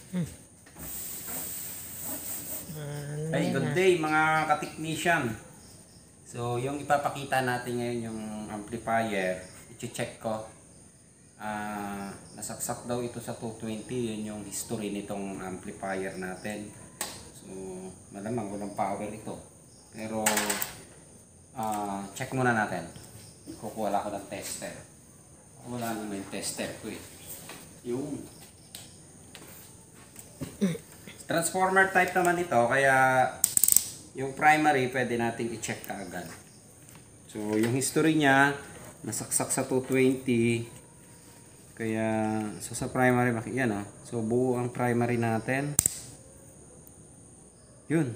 Hey, good day mga ka-technician. So, yung ipapakita natin ngayon yung amplifier, i-check ko. Nasaksak daw ito sa 220, yun yung history nitong amplifier natin. So, malamang walang power ito. Pero, check muna natin. Kukuha ako ng tester. Wala naman yung tester ko eh. Yung transformer type naman ito, kaya yung primary pwede natin i-check kaagad. So yung history niya nasaksak sa 220, kaya sa primary yan oh. So buo ang primary natin. Yun.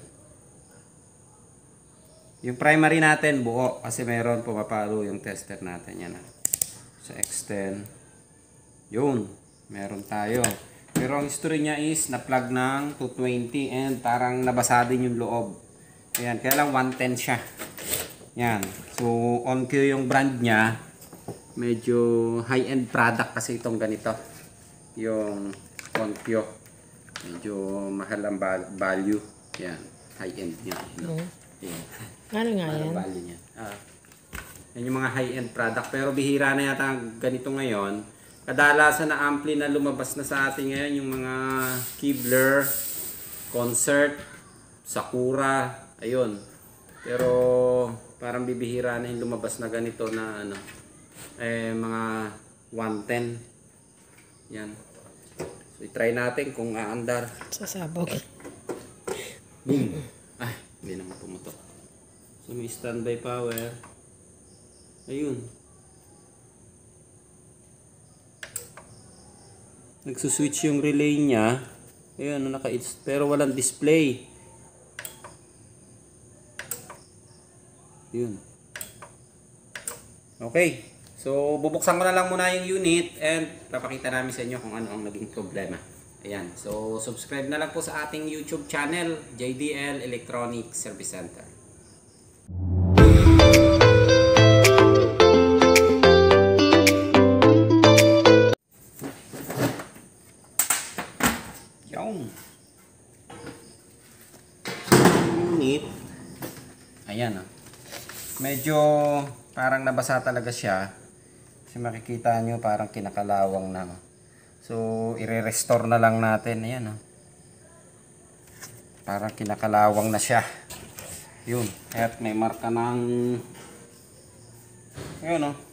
Yung primary natin buo kasi meron pumapalo yung tester natin yan ah. Sa extend. Yun, meron tayo. Pero ang history niya is na-plug ng 220 and parang nabasa din yung loob. Ayan, kaya lang 110 siya. Yan. So, OnQ yung brand niya. Medyo high-end product kasi itong ganito. Yung OnQ. Medyo mahal ang value. Yan. High-end niya. Yan. Ano nga yan? Value niya. Yan yung mga high-end product. Pero bihira na yata ganito ngayon. Kadalasan na ampli na lumabas na sa atin ngayon yung mga Kibler, Concert, Sakura, ayun. Pero parang bibihira na yung lumabas na ganito na ano, mga 110. Yan. So i-try natin kung aandar. Sasabog. Boom. Ay, hindi naman pumutok. So may standby power. Ayun. Nagsuswitch yung relay niya. Ayun, pero walang display. Yun. Okay. So, bubuksan ko na lang muna yung unit and papakita namin sa inyo kung ano ang naging problema. Ayan. So, subscribe na lang po sa ating YouTube channel, JDL Electronic Service Center. Unit. Ayan oh. Medyo parang nabasa talaga siya. Kasi makikita nyo parang kinakalawang na. So, i-restore na lang natin. Ayan oh. Parang kinakalawang na siya. Yun. At may marka ng ayun oh.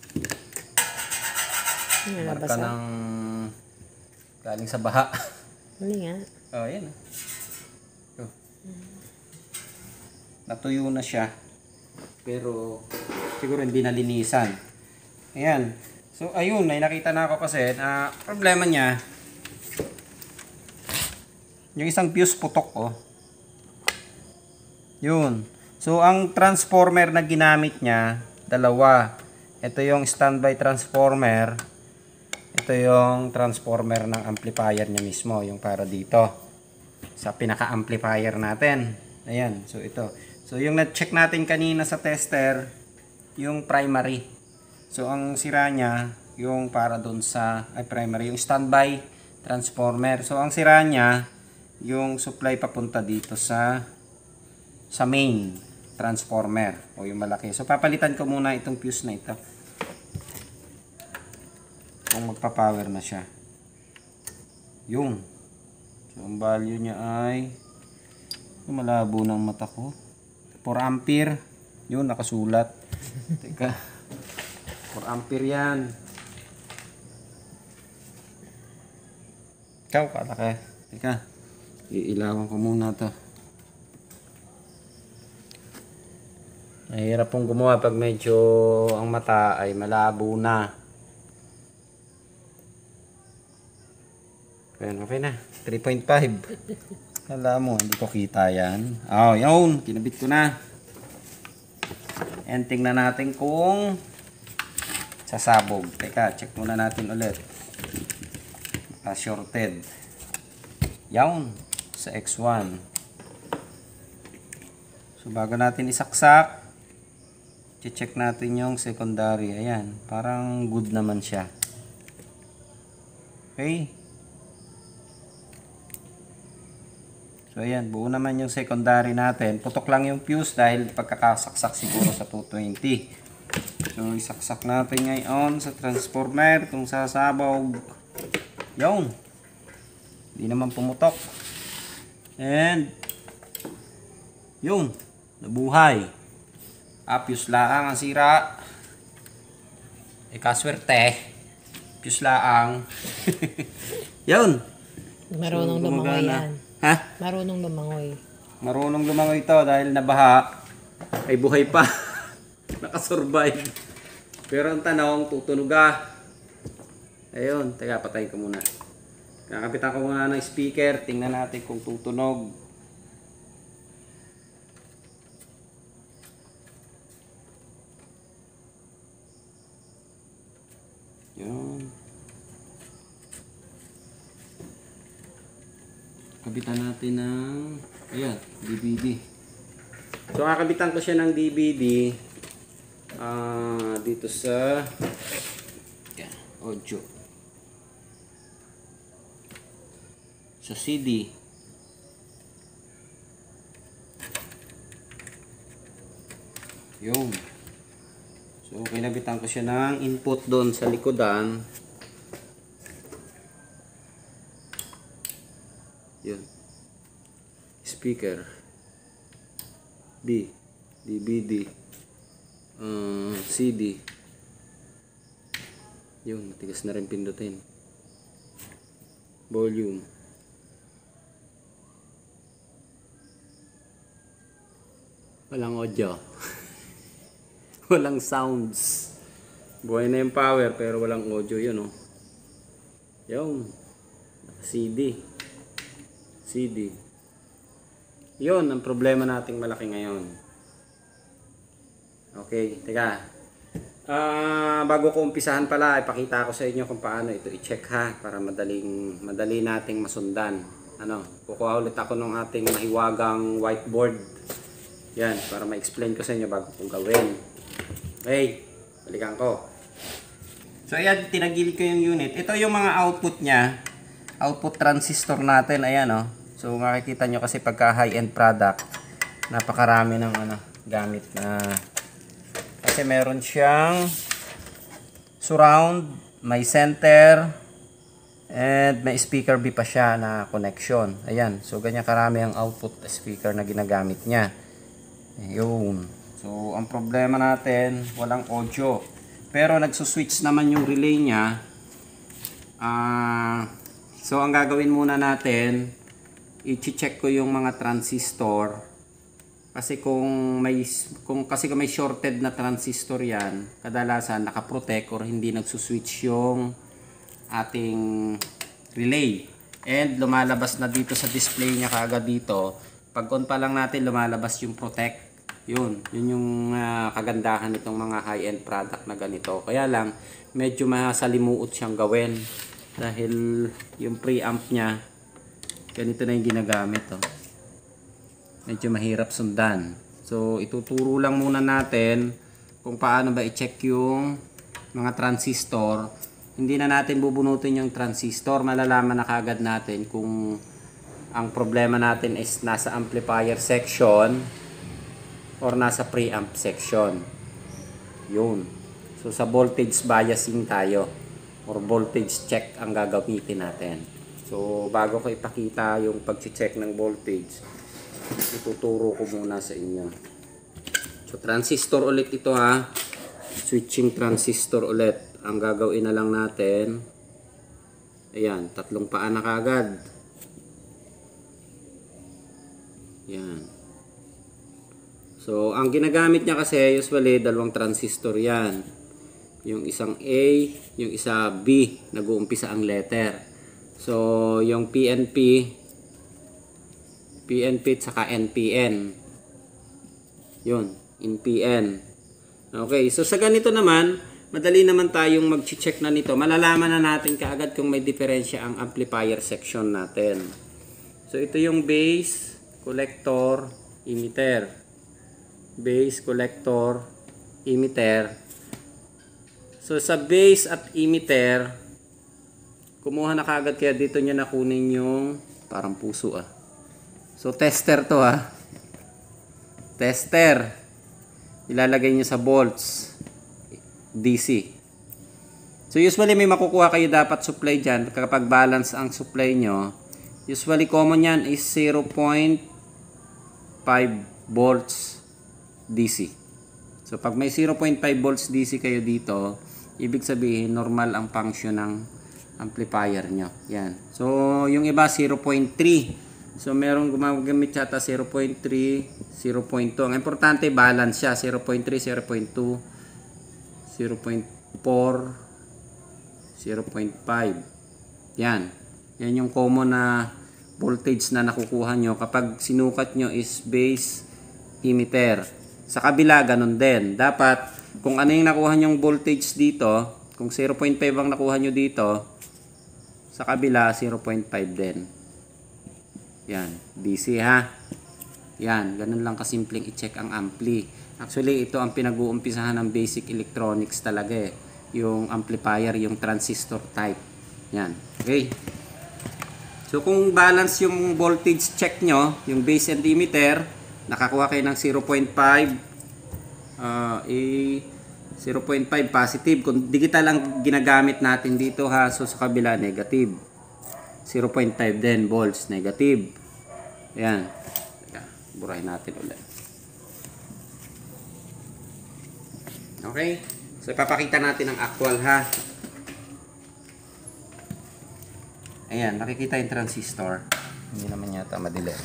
Marka ng galing sa baha. Mali nga. Oh, ayan oh. Natuyo na siya. Pero siguro hindi nalinisan. Ayan. So ayun, may nakita na ako kasi na problema niya. Yung isang fuse putok oh. Yun. So ang transformer na ginamit niya, dalawa. Ito yung standby transformer. Ito yung transformer ng amplifier niya mismo, yung para dito. Sa pinaka-amplifier natin. Ayan, so ito. So yung na-check natin kanina sa tester, yung primary. So ang sira niya, yung para doon sa primary, yung standby transformer. So ang sira niya, yung supply papunta dito sa main transformer o yung malaki. So papalitan ko muna itong fuse na ito. Kung magpa-power na siya. Yung. So ang value niya ay malabo ng mata ko. 4 ampere. Yun, nakasulat. Teka. 4 ampere yan. Ikaw, kalaki. Teka. Iilawan ko muna to. Mahirap pong gumawa pag medyo ang mata ay malabo na. Okay na. 3.5. Alam mo, hindi ko kita yan. Oh, yun. Kinabit ko na. And tingnan natin kung sasabog. Teka, check muna natin ulit. Shorted. Yun. Sa X1. So, bago natin isaksak, check natin yung secondary. Ayan. Parang good naman siya. Okay. So ayan, buo naman yung secondary natin. Putok lang yung fuse dahil pagkakasaksak siguro sa 220. So isaksak natin ngayon sa transformer kung sasabog. Yun. Hindi naman pumutok. And yun, nabuhay. Fuse laang ang sira. Kaswerte. Fuse laang. Yun. Marunong lumangoy yan. Ha? Marunong lumangoy. Marunong lumangoy ito dahil nabaha. Ay buhay pa. Nakasurvive. Pero ang tanong, tutunog ayun, teka, patayin ko muna. Kakapitan ko muna ng speaker. Tingnan natin kung tutunog. Yun. Kabitan natin ng ayan, DVD. So kakabitan ko siya ng DVD dito sa audio. Sa CD. Yun. So kinabitan ko siya ng input doon sa likodan. Yun. Speaker. B. DVD. CD. Yun, matigas na rin pindutin. Volume. Walang audio. Walang sounds. Buhay na yung power pero walang audio yun, oh. Yun. CD. CD. Yun ang problema nating malaki ngayon. Okay, teka. Bago ko umpisahan pala, ipakita ko sa inyo kung paano ito i-check ha para madali nating masundan. Kukuha ulit ako ng ating mahiwagang whiteboard. Yan, para ma-explain ko sa inyo bago kong gawin. Okay, balikan ko. So ayan, tinagilid ko yung unit. Ito yung mga output niya. Output transistor natin, ayan oh. So makikita nyo kasi pagka high-end product, napakarami ng gamit na. Kasi meron siyang surround, may center, and may speaker B pa siya na connection. Ayan, so ganyan karami ang output speaker na ginagamit niya. Ayun. So ang problema natin, walang audio. Pero nagsuswitch naman yung relay niya. So ang gagawin muna natin, i-check ko yung mga transistor. Kasi kung may shorted na transistor yan, kadalasan nakaprotect or hindi nagsuswitch yung ating relay. And lumalabas na dito sa display niya kaagad dito. Pag on pa lang natin, lumalabas yung protect. Yun yung kagandahan nitong mga high-end product na ganito. Kaya lang, medyo masalimuot siyang gawin. Dahil yung preamp niya, ganito na yung ginagamit. Oh. Medyo mahirap sundan. So, ituturo lang muna natin kung paano ba i-check yung mga transistor. Hindi na natin bubunutin yung transistor. Malalaman na kagad natin kung ang problema natin is nasa amplifier section or nasa preamp section. Yun. So, sa voltage biasing tayo or voltage check ang gagamitin natin. So, bago ko ipakita yung pag-check ng voltage, ituturo ko muna sa inyo. So, transistor ulit ito ha. Switching transistor ulit. Ang gagawin na lang natin, ayan, 3 paa na kagad. Yan. So, ang ginagamit niya kasi usually 2 transistor yan. Yung isang A, yung isa B, nag-uumpisa ang letter. So, yung PNP at saka NPN. Yun, NPN. Okay, so sa ganito naman, madali naman tayong mag-check na nito. Malalaman na natin kaagad kung may diferensya ang amplifier section natin. So, ito yung base, collector, emitter. Base, collector, emitter. So, sa base at emitter, kumuha na kaagad kaya dito nyo nakunin yung parang puso So, tester to ha. Tester. Ilalagay nyo sa volts. DC. So, usually may makukuha kayo dapat supply dyan. Kapag balance ang supply nyo, usually common yan is 0.5 volts DC. So, pag may 0.5 volts DC kayo dito, ibig sabihin, normal ang function ng amplifier nyo. Yan. So, yung iba 0.3. So, merong gumagamit yata 0.3, 0.2. Ang importante, balance siya. 0.3, 0.2, 0.4, 0.5. Yan. Yan yung common na voltage na nakukuha nyo kapag sinukat nyo is base emitter. Sa kabila, ganun din. Dapat, kung ano yung nakuha nyong voltage dito, kung 0.5 ang nakuha nyo dito, sa kabila, 0.5 din. Yan, DC ha. Yan, ganun lang kasimpleng i-check ang ampli. Actually, ito ang pinag-uumpisahan ng basic electronics talaga eh. Yung amplifier, yung transistor type. Yan, okay. So, kung balance yung voltage check nyo, yung base and emitter, nakakuha kayo ng 0.5, 0.5 positive. Kung digital ang ginagamit natin dito ha, so sa kabila negative. 0.5 din volts, negative. Ayan. Teka, burahin natin ulit. Okay? So ipapakita natin ang actual ha. Ayan, nakikita yung transistor. Hindi naman yata madilim.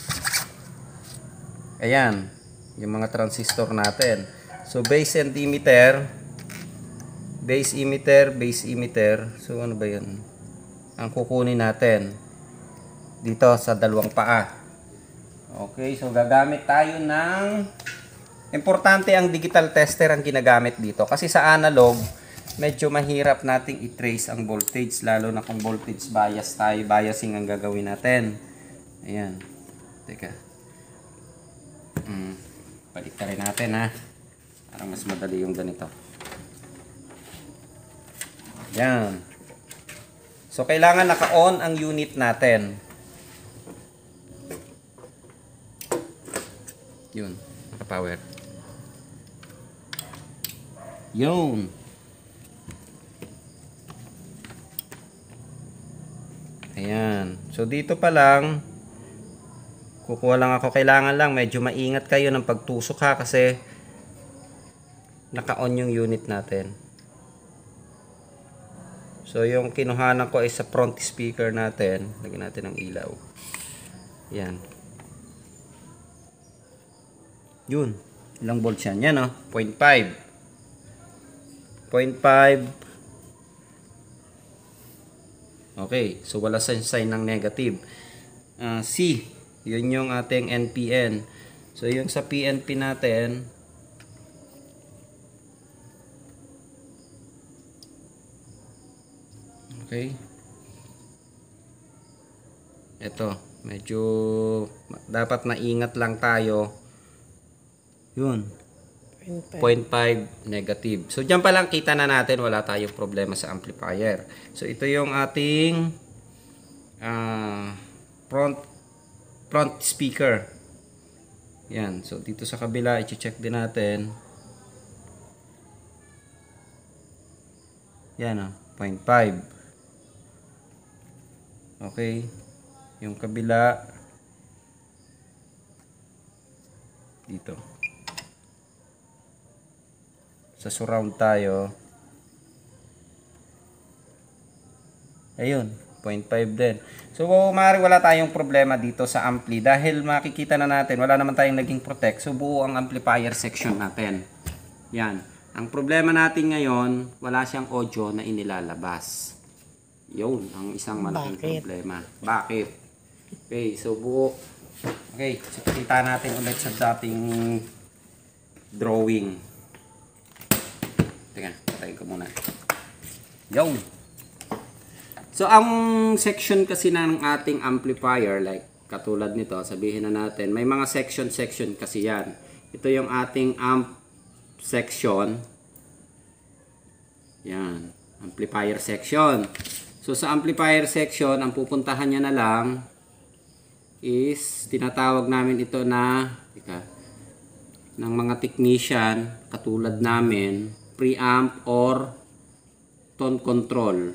Ayan, yung mga transistor natin. So, base and emitter. Base emitter, base emitter. So, ano ba yun? Ang kukunin natin. Dito sa dalawang paa. Okay, so gagamit tayo ng... Importante ang digital tester ang ginagamit dito. Kasi sa analog, medyo mahirap nating i-trace ang voltage. Lalo na kung voltage bias tayo. Biasing ang gagawin natin. Ayan. Teka. Balik rin natin ha. Parang mas madali yung ganito. Yan. So, kailangan naka-on ang unit natin. Yun. Naka-power. Yun. Ayan. So, dito pa lang, kukuha lang ako. Kailangan lang, medyo maingat kayo ng pagtusok ha, kasi naka-on yung unit natin. So, yung kinuhanan ko ay sa front speaker natin. Lagyan natin ng ilaw. Yan. Yun. Ilang volts yan? Yan, oh. 0.5. 0.5. Okay. So, wala sign ng negative. C. Yun yung ating NPN. So, yung sa PNP natin, okay. Ito, medyo dapat maingat lang tayo. Yun. 0.5 negative. So, dyan pa lang kita na natin wala tayong problema sa amplifier. So, ito yung ating front speaker. Yan. So, dito sa kabila, i-check din natin. Yan, 0.5. Okay. Yung kabila dito. Sa surround tayo. Ayun, 0.5 din. So, maaari wala tayong problema dito sa ampli dahil makikita na natin, wala naman tayong naging protect. So, buo ang amplifier section natin. Yan. Ang problema natin ngayon, wala siyang audio na inilalabas. Yun, ang isang malaking problema. Bakit? Okay, so buo. Okay, so kita natin ulit sa dating drawing. Teka, patayin ko muna. Yun. So, ang section kasi ng ating amplifier, like katulad nito, sabihin na natin, may mga section kasi yan. Ito yung ating amp section. Yan, amplifier section. So, sa amplifier section, ang pupuntahan niya na lang, is tinatawag namin ito na ng mga technician katulad namin, preamp or tone control.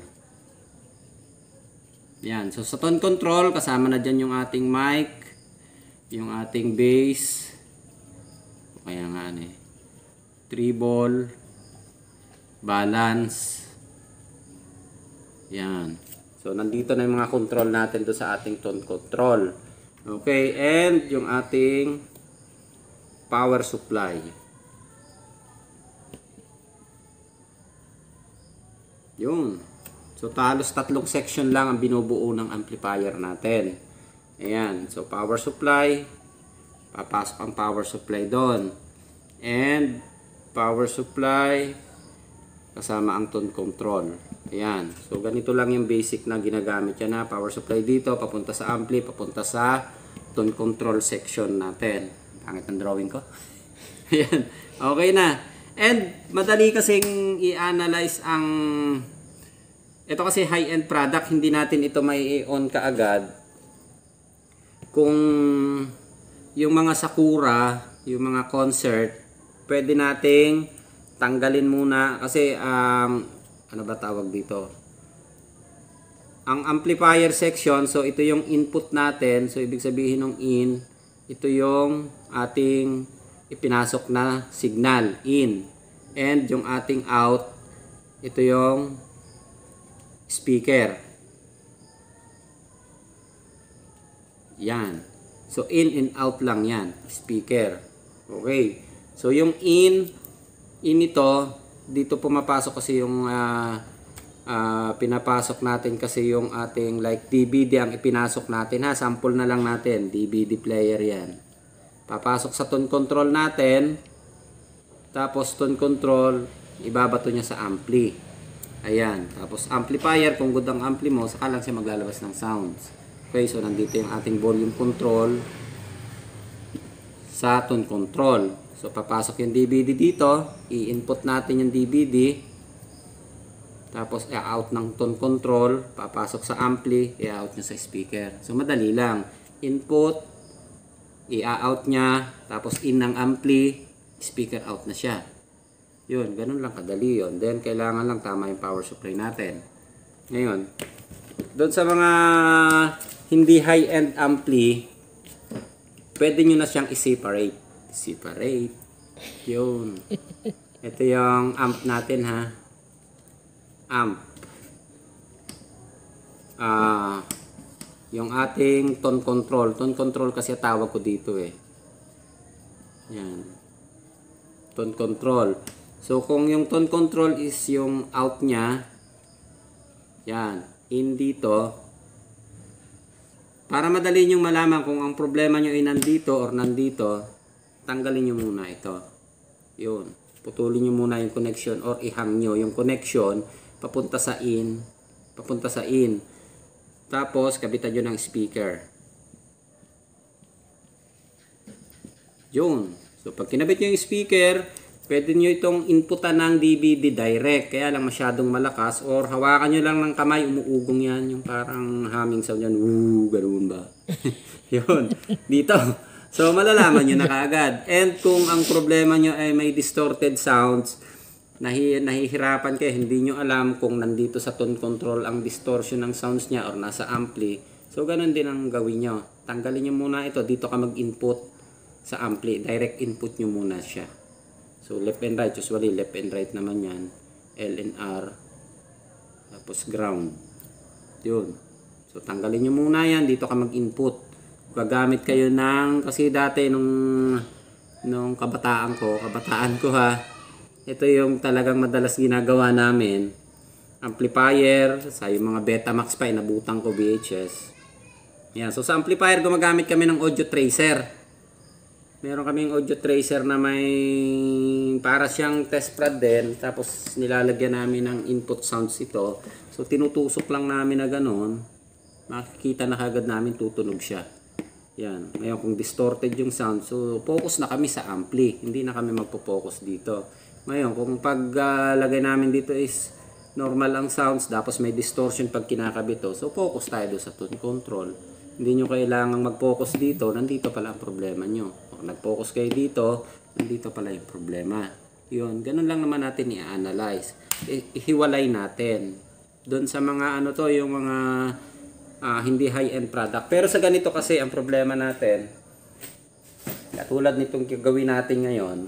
Yan. So sa tone control, kasama na dyan yung ating mic, yung ating bass, kaya nga treble, balance. Yan. So nandito na yung mga control natin do sa ating tone control. Okay, and yung ating power supply. Yun. So halos 3 section lang ang binubuo ng amplifier natin. Ayan. So power supply, papasok ang power supply doon. And power supply kasama ang tone control. Ayan. So ganito lang yung basic na ginagamit yan na power supply dito, papunta sa ampli, papunta sa tone control section natin. Pangit ang drawing ko. Ayan. Okay na. And madali kasing i-analyze ang ito kasi high-end product, hindi natin ito may on kaagad. Kung yung mga Sakura, yung mga concert, pwede nating tanggalin muna kasi ano ba tawag dito? Ang amplifier section, so ito yung input natin, so ibig sabihin ng in, ito yung ating ipinasok na signal, in. And yung ating out, ito yung speaker. Yan. So in and out lang yan, speaker. Okay. So yung in ito, dito pumapasok kasi yung pinapasok natin kasi yung ating like DVD ang ipinasok natin ha, sample na lang natin, DVD player yan. Papasok sa tone control natin, tapos tone control, ibabato niya sa ampli. Ayan, tapos amplifier, kung good ang ampli mo, saka lang siya maglalabas ng sounds. Okay, so nandito yung ating volume control sa tone control. So papasok yung DVD dito, i-input natin yung DVD. Tapos i-out ng tone control, papasok sa ampli, i-out niya sa speaker. So madali lang. Input, i-out niya, tapos in ng ampli, speaker out na siya. Yun, ganun lang kadali yun. Then kailangan lang tama yung power supply natin. Ngayon, doon sa mga hindi high-end ampli, pwede nyo na siyang i-separate. Separate. Yun. Ito yung amp natin ha. Amp. Yung ating tone control. Tone control kasi tawag ko dito eh. Yan. Tone control. So kung yung tone control is yung out niya, yan, in dito, para madali nyo malaman kung ang problema nyo ay nandito or nandito, tanggalin nyo muna ito. Yun. Putulin nyo muna yung connection or ihang nyo yung connection papunta sa in. Papunta sa in. Tapos, kabitan nyo ng speaker. Yun. So, pag kinabit nyo yung speaker, pwede nyo itong inputan ng DVD direct. Kaya lang masyadong malakas. Or hawakan nyo lang ng kamay, umuugong yan. Yung parang humming sound yan. Woo, ganoon ba? Yun. Dito. So, malalaman nyo na kaagad. And kung ang problema nyo ay may distorted sounds, nahihirapan kayo, hindi nyo alam kung nandito sa tone control ang distortion ng sounds niya or nasa ampli. So, ganun din ang gawin nyo. Tanggalin nyo muna ito. Dito ka mag-input sa ampli. Direct input nyo muna siya. So, left and right. Usually, left and right naman yan. L and R. Tapos, ground. Yun. So, tanggalin nyo muna yan. Dito ka mag-input. Gagamit kayo ng, kasi dati nung kabataan ko ha, ito yung talagang madalas ginagawa namin. Amplifier, sa yung mga Betamax pa, inabutan ko VHS. Yan. So sa amplifier, gumagamit kami ng audio tracer. Meron kaming audio tracer na may para siyang test prod din. Tapos nilalagyan namin ng input sounds ito. So tinutusok lang namin na gano'n. Makikita na kagad namin tutunog siya. Yan. Ngayon kung distorted yung sound, so focus na kami sa ampli. Hindi na kami magpo-focus dito. Ngayon, kung paglagay namin dito is normal ang sounds, tapos may distortion pag kinakabit to, so focus tayo doon sa tone control. Hindi nyo kailangang mag-focus dito, nandito pala ang problema nyo. O nag-focus kayo dito, nandito pala yung problema. Yun, ganun lang naman natin i-analyze. Ihiwalay natin. Doon sa mga ano to, yung mga hindi high-end product. Pero sa ganito kasi ang problema natin, katulad nitong gagawin natin ngayon,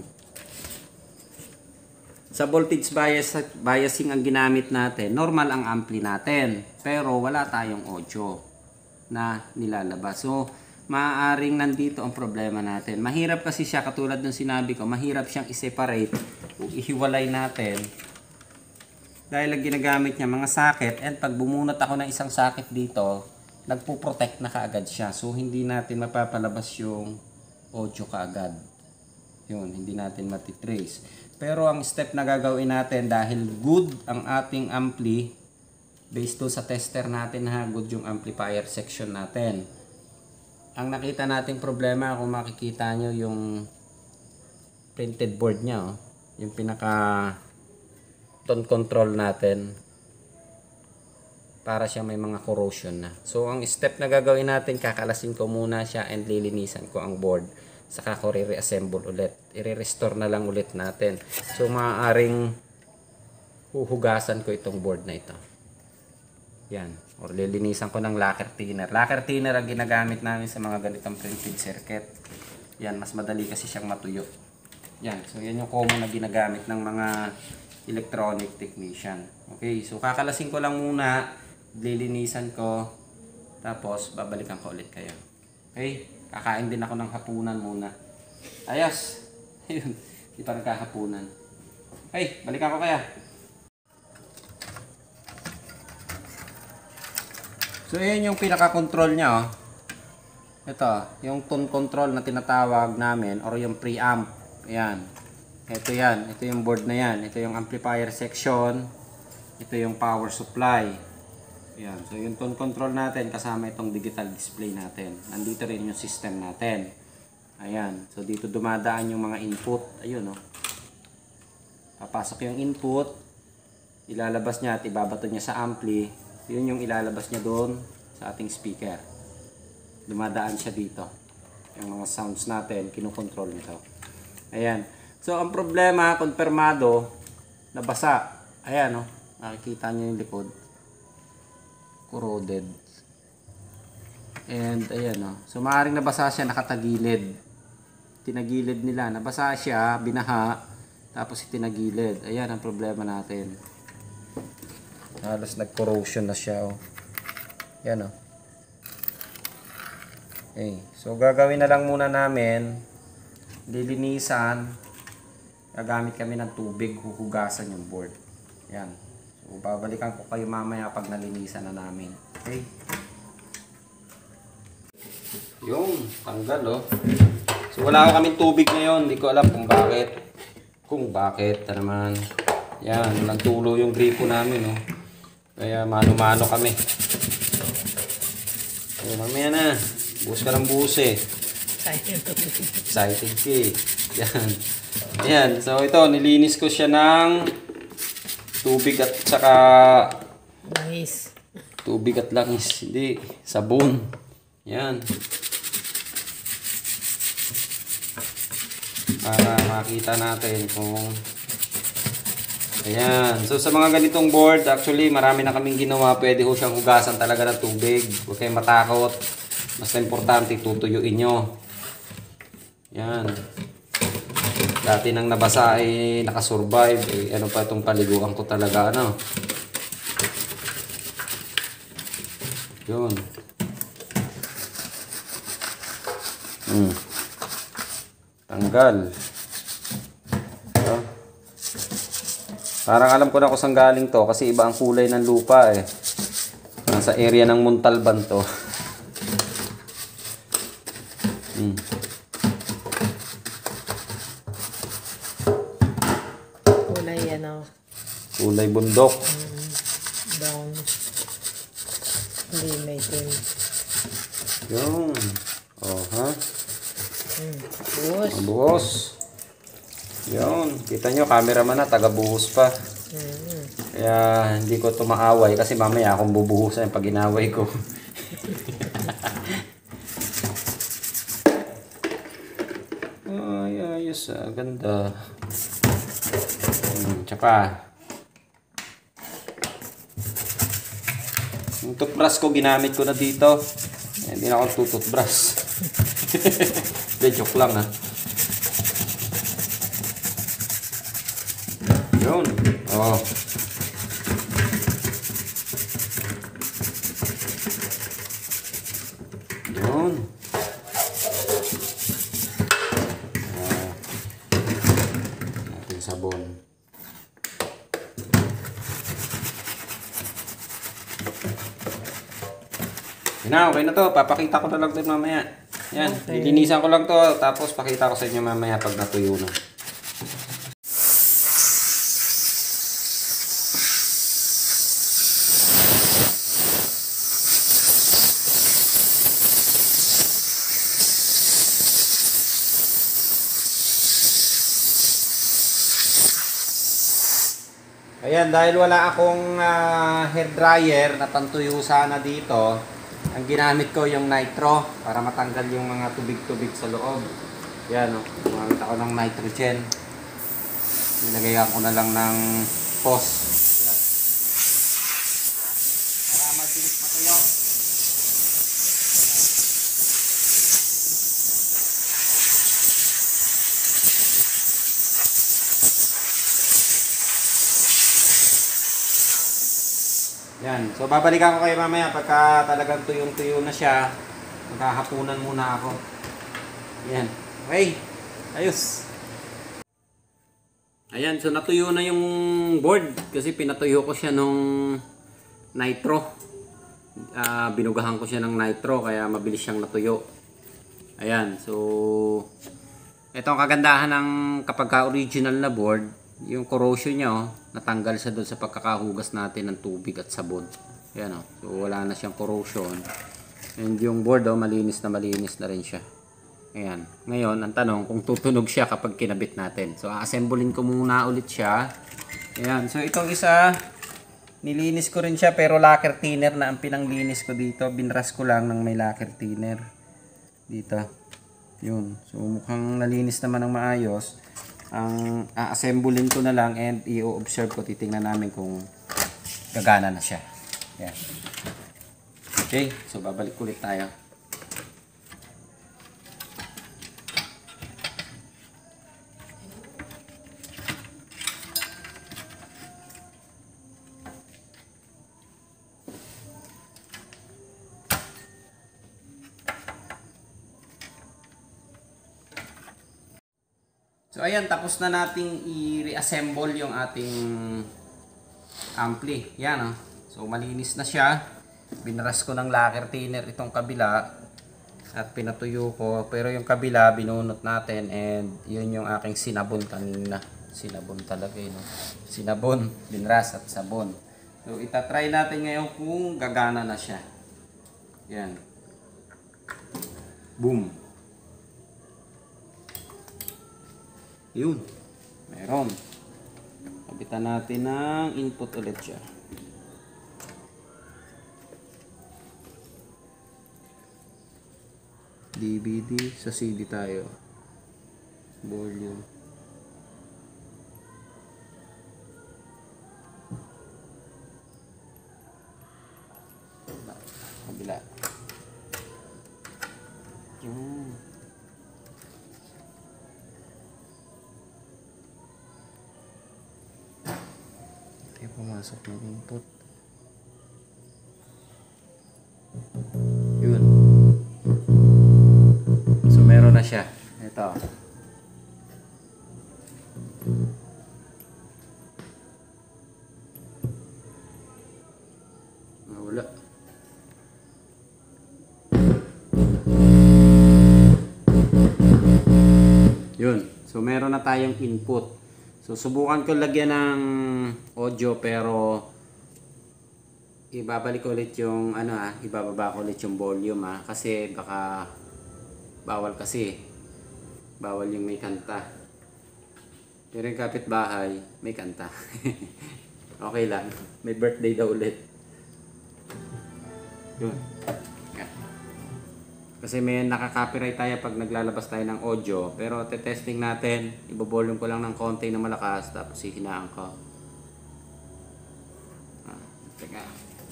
sa voltage biasing ang ginamit natin, normal ang ampli natin. Pero wala tayong audio na nilalabas. So, maaaring nandito ang problema natin. Mahirap kasi siya, katulad ng sinabi ko, mahirap siyang i-separate o ihiwalay natin. Dahil ang ginagamit niya mga socket, and pag bumunot ako ng isang socket dito, nagpo-protect na kaagad siya. So, hindi natin mapapalabas yung audio kaagad. Yun, hindi natin matitrace. Pero ang step na gagawin natin, dahil good ang ating ampli, based doon sa tester natin ha, good yung amplifier section natin. Ang nakita nating problema, kung makikita nyo yung printed board nya, oh, yung pinaka tone control natin, para siya may mga corrosion na. So ang step na gagawin natin, kakalasin ko muna siya and lilinisan ko ang board. Saka ko re-reassemble ulit. I-restore na lang ulit natin. So maaaring huhugasan ko itong board na ito. Yan. Or lilinisan ko ng lacquer thinner. Lacquer thinner ang ginagamit namin sa mga ganitong printed circuit. Yan. Mas madali kasi siyang matuyo. Yan. So yan yung common na ginagamit ng mga electronic technician. Okay. So kakalasin ko lang muna. Lilinisan ko. Tapos babalikan ko ulit kayo. Okay. Kakain din ako ng hapunan muna. Ayos. Ayun. Di pa nagkahapunan. Okay. Balikan ko kaya. So, ayan yung pinaka-control niya, oh. Ito, yung tone control na tinatawag namin, or yung preamp. Ayan. Ito yan. Ito yung board na yan. Ito yung amplifier section. Ito yung power supply. Ayan. So, yung tone control natin, kasama itong digital display natin. Nandito rin yung system natin. Ayan. So, dito dumadaan yung mga input. Ayun, oh. Papasok yung input. Ilalabas niya at ibabato niya sa ampli. Yun yung ilalabas niya doon sa ating speaker. Dumadaan siya dito. Yung mga sounds natin, kinukontrol nito. Ayan. So, ang problema, konfirmado, nabasa. Ayan, oh. Makikita niyo yung likod. Corroded. And, ayan, oh. So, maaaring nabasa siya, nakatagilid. Tinagilid nila. Nabasa siya, binaha, tapos itinagilid. Ayan ang problema natin. Halos nag-corrosion na siya, oh. Yan, oh. Okay. So, gagawin na lang muna namin, lilinisan, gagamit kami ng tubig, huhugasan yung board. Yan. So, babalikan ko kayo mamaya pag nalinisan na namin. Okay. Yung, tanggal, oh. So, wala ko kaming tubig ngayon. Hindi ko alam kung bakit. Kung bakit, naman. Yan, walang tulo yung gripo namin, oh. Kaya mano-mano kami. So, mamaya na. Buhos ka ng buhos eh. Excited ka eh. Yan. Ayan. So ito, nilinis ko siya ng tubig at saka langis. Tubig at langis. Hindi. Sabon. Yan. Para makita natin kung ayan. So, sa mga ganitong board, actually, marami na kaming ginawa. Pwede ho siyang hugasan talaga ng tubig. Huwag kayong matakot. Basta importante, tutuyuin nyo. Yan. Dati nang nabasa ay nakasurvive. Eh, ano pa itong paliguan ko talaga, ano. Yun. Tanggal. Parang alam ko na kung saan galing to kasi iba ang kulay ng lupa eh. Nasa area ng Montalban to. Kulay ano? Kulay bundok. Brown. Hindi may tin. Yun. Oh, ha? Buhos. Buhos. Yun. Kita nyo, cameraman na, taga-buhos pa. Kaya hindi ko ito maaway kasi mamaya akong bubuhusan pag inaway ko. Ayos ah, ganda. Tsaka yung toothbrush ko ginamit ko na dito. Hindi na ako tututbrush. De joke lang ah. Yun. Oh. Yun. Natin sabon. Yun na, okay na to. Papakita ko na lang ito mamaya. Yan, Okay. lilinisan ko lang to. Tapos pakita ko sa inyo mamaya pag natuyo na. Ayan, dahil wala akong hair dryer na pantuyo sana dito, ang ginamit ko yung nitro para matanggal yung mga tubig-tubig sa loob. Yan, oh, gumamit ako ng nitrogen. Nilagyan ko na lang ng POS. Yan. Para mabilis matuyo. Yan. So, babalikan ko kayo mamaya pagka talagang tuyong-tuyo na siya. Maghahapunan muna ako. Yan. Okay. Ayos. Ayan. So, natuyo na yung board. Kasi pinatuyo ko siya nung nitro. Binugahan ko siya ng nitro. Kaya mabilis siyang natuyo. Ayan. So, ito ang kagandahan ng kapag original na board. Yung corrosion niya, oh, natanggal siya doon sa pagkakahugas natin ng tubig at sabon. Yan, oh. So wala na siyang corrosion. And yung board, oh, malinis na rin siya. Ayan. Ngayon, ang tanong kung tutunog siya kapag kinabit natin. So assemblein ko muna ulit siya. Ayan. So itong isa, nilinis ko rin siya pero lacquer thinner na ang pinanglinis ko dito. Binras ko lang ng may lacquer thinner. Dito. Yun. So mukhang nalinis naman ng maayos. Ang assemblein ko na lang and i-observe ko, titingnan namin kung gagana na siya. Yan. Okay, so babalik ulit tayo. So ayan, tapos na nating i-reassemble yung ating ampli. Yan, oh. So malinis na siya. Binaras ko ng lacquer thinner itong kabila at pinatuyo ko. Pero yung kabila binunot natin and yun yung aking sinabon kanina. Sinabon talaga yun, no? Sinabon, binras at sabon. So itatry natin ngayon kung gagana na siya. Yan. Boom. Yun. Meron. Kapitan natin ng input ulit siya. DVD sa CD tayo. Volume. Kabila. Yun. Pumasok ng input. Yun. So meron na siya. Ito. Wala. Yun. So meron na tayong input. So subukan ko lagyan ng audio pero ibabalik ulit yung ibababa ko ulit yung volume kasi baka bawal yung may kanta. Pero yung kapitbahay may kanta. Okay lang, may birthday daw ulit. Yun. Kasi may nakaka-copyright tayo pag naglalabas tayo ng audio. Pero te-testing natin. Ibo-volume ko lang ng konti na malakas. Tapos hihinaan ko. Teka.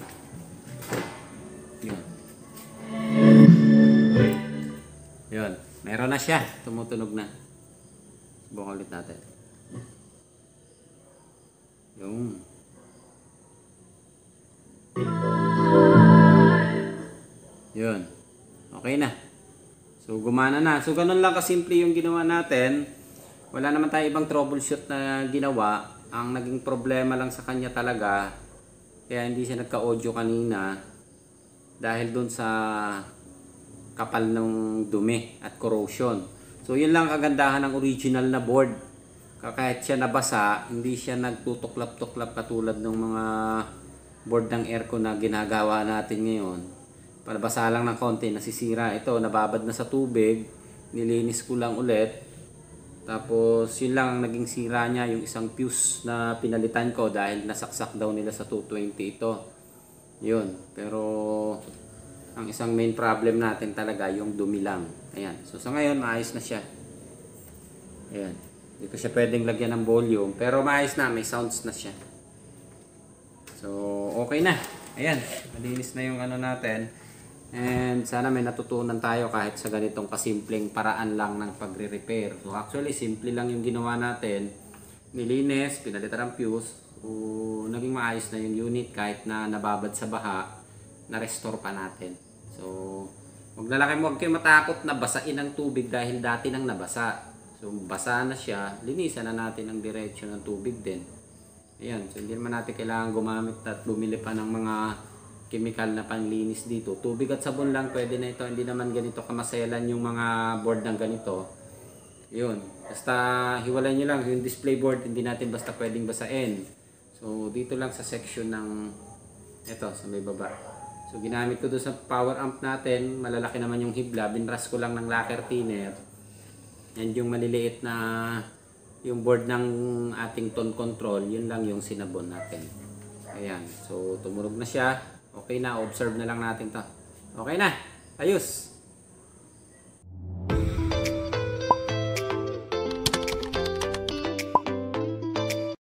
Yun. Yun. Meron na siya. Tumutunog na. Subukan ulit natin. Yung. Yun. Okay na. So, gumana na. So, ganun lang kasimple yung ginawa natin. Wala naman tayo ibang troubleshoot na ginawa. Ang naging problema lang sa kanya talaga, kaya hindi siya nagka-audio kanina dahil dun sa kapal ng dumi at corrosion. So, yun lang kagandahan ng original na board. Kahit siya nabasa, hindi siya nagtutuklap-tuklap katulad ng mga board ng aircon na ginagawa natin ngayon. Palabasa lang ng konti, nasisira. Ito, nababad na sa tubig. Nilinis ko lang ulit. Tapos, yun lang ang naging sira niya, yung isang fuse na pinalitan ko dahil nasaksak daw nila sa 220 ito. Yun. Pero, ang isang main problem natin talaga, yung dumi lang. Ayan. So, sa ngayon, maayos na siya. Ayan. Hindi ko siya pwedeng lagyan ng volume. Pero maayos na, may sounds na siya. So, okay na. Ayan. Malinis na yung ano natin. And sana may natutunan tayo kahit sa ganitong kasimpleng paraan lang ng pagre-repair. So actually simple lang yung ginawa natin. Nilinis, pinalitan ang fuse. Naging maayos na yung unit kahit na nababad sa baha, na-restore pa natin. So huwag kayo matakot na basain ng tubig dahil dati nang nabasa. So basa na siya, linisan na natin ang diretsyo ng tubig din. Ayan, so hindi naman natin kailangan gumamit at bumili pa ng mga chemical na panlinis dito. Tubig at sabon lang pwede na ito. Hindi naman ganito kamaselan yung mga board ng ganito. Yun. Basta hiwalay nyo lang yung display board. Hindi natin basta pwedeng basain. So dito lang sa section ng ito sa may baba. So ginamit ko doon sa power amp natin. Malalaki naman yung hibla. Binras ko lang ng lacquer thinner. And yung maliliit na yung board ng ating tone control. Yun lang yung sinabon natin. Ayan. So tumunog na siya. Okay na, observe na lang natin to. Okay na, ayos.